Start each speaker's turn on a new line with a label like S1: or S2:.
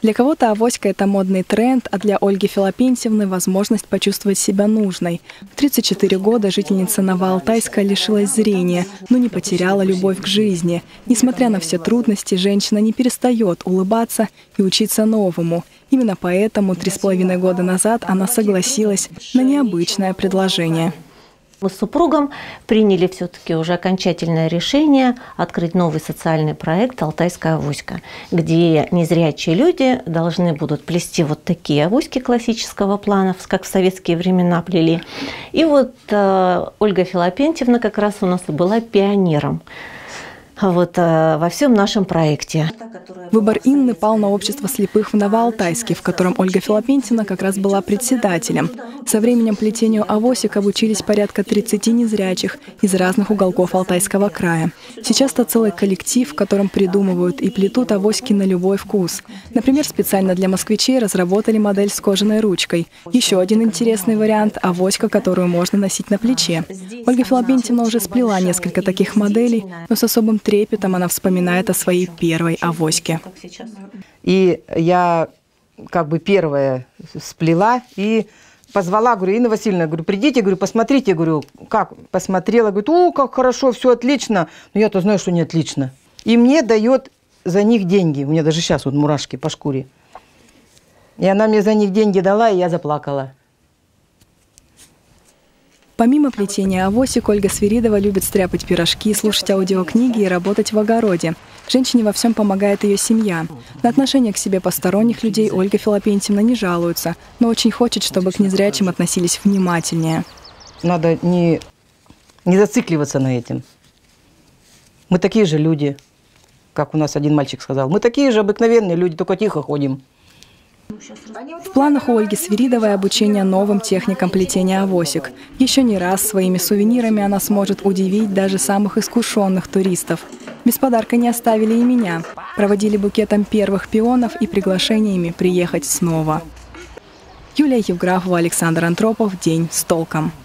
S1: Для кого-то авоська – это модный тренд, а для Ольги Филопентьевны – возможность почувствовать себя нужной. В 34 года жительница Новоалтайска лишилась зрения, но не потеряла любовь к жизни. Несмотря на все трудности, женщина не перестает улыбаться и учиться новому. Именно поэтому 3,5 года назад она согласилась на необычное предложение.
S2: Мы с супругом приняли все-таки уже окончательное решение открыть новый социальный проект «Алтайская авоська», где незрячие люди должны будут плести вот такие авоськи классического плана, как в советские времена плели. И вот Ольга Филопентьевна как раз у нас была пионером во всем нашем проекте.
S1: Выбор Инны пал на общество слепых в Новоалтайске, в котором Ольга Филопентьевна как раз была председателем. Со временем плетению авосик обучились порядка 30 незрячих из разных уголков Алтайского края. Сейчас это целый коллектив, в котором придумывают и плетут авоськи на любой вкус. Например, специально для москвичей разработали модель с кожаной ручкой. Еще один интересный вариант – авоська, которую можно носить на плече. Ольга Филопентьевна уже сплела несколько таких моделей, но с особым трепетом она вспоминает о своей первой авоське.
S3: И я как бы первая сплела и позвала, говорю: Инна Васильевна, говорю, придите, говорю, посмотрите, говорю, как. Посмотрела, говорит: о, как хорошо, все отлично. Но я-то знаю, что не отлично. И мне дает за них деньги. У меня даже сейчас вот мурашки по шкуре. И она мне за них деньги дала, и я заплакала.
S1: Помимо плетения авосик, Ольга Свиридова любит стряпать пирожки, слушать аудиокниги и работать в огороде. Женщине во всем помогает ее семья. На отношение к себе посторонних людей Ольга Филопентьевна не жалуется, но очень хочет, чтобы к незрячим относились внимательнее.
S3: Надо не зацикливаться на этом. Мы такие же люди, как у нас один мальчик сказал. Мы такие же обыкновенные люди, только тихо ходим.
S1: В планах у Ольги Свиридовой обучение новым техникам плетения авосик. Еще не раз своими сувенирами она сможет удивить даже самых искушенных туристов. Без подарка не оставили и меня. Проводили букетом первых пионов и приглашениями приехать снова. Юлия Евграфова, Александр Антропов. День с толком.